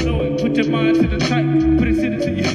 know it. Put your mind to the type, put it to you.